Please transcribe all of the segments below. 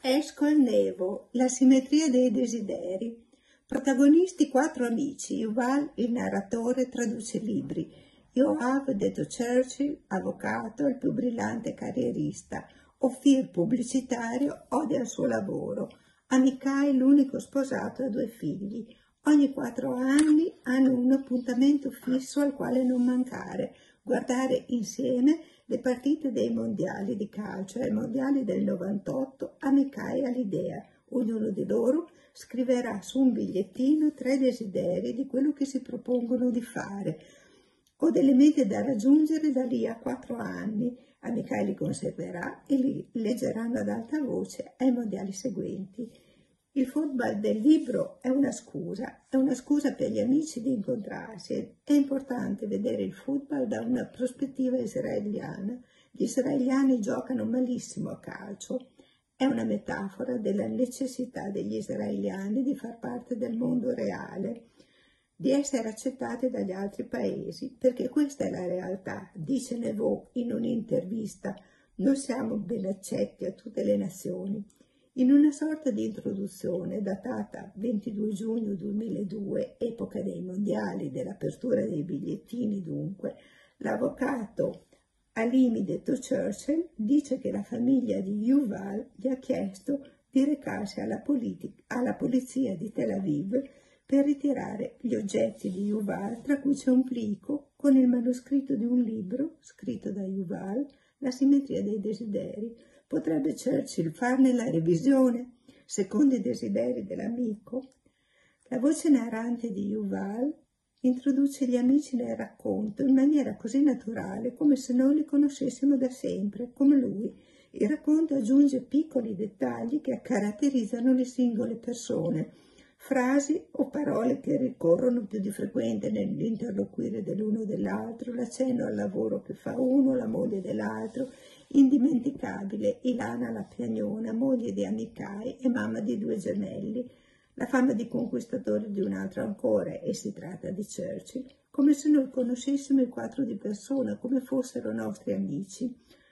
Esco al nevo, la simmetria dei desideri. Protagonisti 4 amici. Yuval, il narratore, traduce libri. Yoav, detto Churchill, avvocato, il più brillante carrierista. Ophir, pubblicitario, odia il suo lavoro. Amichai, l'unico sposato, ha 2 figli. Ogni 4 anni hanno un appuntamento fisso al quale non mancare: guardare insieme le partite dei mondiali di calcio. Ai mondiali del 98 Amichai ha l'idea: ognuno di loro scriverà su un bigliettino 3 desideri di quello che si propongono di fare o delle mete da raggiungere da lì a 4 anni. Amichai li conserverà e li leggeranno ad alta voce ai mondiali seguenti. Il football del libro è una scusa per gli amici di incontrarsi. È importante vedere il football da una prospettiva israeliana. Gli israeliani giocano malissimo a calcio. È una metafora della necessità degli israeliani di far parte del mondo reale, di essere accettati dagli altri paesi, perché questa è la realtà, dice Neveu in un'intervista. Noi siamo ben accetti a tutte le nazioni. In una sorta di introduzione datata 22 giugno 2002, epoca dei mondiali, dell'apertura dei bigliettini dunque, l'avvocato Halimi, detto Churchill, dice che la famiglia di Yuval gli ha chiesto di recarsi alla polizia di Tel Aviv per ritirare gli oggetti di Yuval, tra cui c'è un plico con il manoscritto di un libro scritto da Yuval, La simmetria dei desideri. Potrebbe Churchill farne la revisione secondo i desideri dell'amico? La voce narrante di Yuval introduce gli amici nel racconto in maniera così naturale, come se noi li conoscessimo da sempre, come lui. Il racconto aggiunge piccoli dettagli che caratterizzano le singole persone, frasi o parole che ricorrono più di frequente nell'interloquire dell'uno o dell'altro, l'accenno al lavoro che fa uno, la moglie dell'altro. Indimenticabile Ilana la piagnona, moglie di Amichai e mamma di 2 gemelli, la fama di conquistatore di un altro ancora, e si tratta di Churchill, come se noi conoscessimo i 4 di persona, come fossero nostri amici.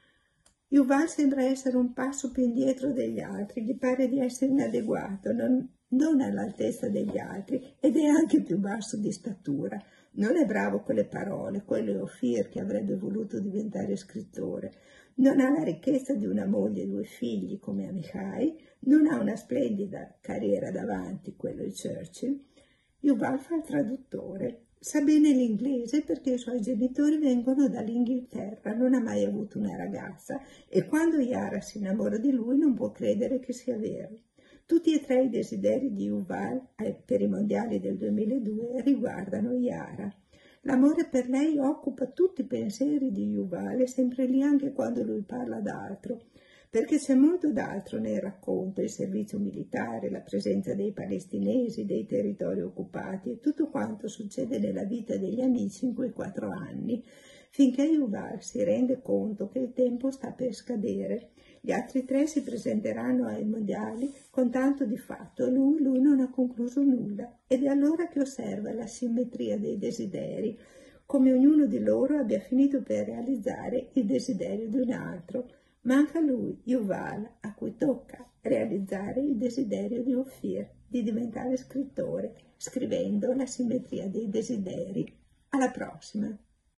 Yuval sembra essere un passo più indietro degli altri, gli pare di essere inadeguato, non all'altezza degli altri, ed è anche più basso di statura. Non è bravo con le parole, quello è Ophir che avrebbe voluto diventare scrittore. Non ha la ricchezza di una moglie e 2 figli come Amichai, non ha una splendida carriera davanti, quello è Churchill. Yuval fa il traduttore, sa bene l'inglese perché i suoi genitori vengono dall'Inghilterra, non ha mai avuto una ragazza e quando Yara si innamora di lui non può credere che sia vero. Tutti e 3 i desideri di Yuval per i mondiali del 2002 riguardano Yara. L'amore per lei occupa tutti i pensieri di Yuval, è sempre lì anche quando lui parla d'altro, perché c'è molto d'altro nel racconto: il servizio militare, la presenza dei palestinesi, dei territori occupati e tutto quanto succede nella vita degli amici in quei 4 anni, finché Yuval si rende conto che il tempo sta per scadere. Gli altri 3 si presenteranno ai mondiali con tanto di fatto, lui non ha concluso nulla, ed è allora che osserva la simmetria dei desideri, come ognuno di loro abbia finito per realizzare il desiderio di un altro. Manca lui, Yuval, a cui tocca realizzare il desiderio di Ophir, di diventare scrittore, scrivendo La simmetria dei desideri. Alla prossima!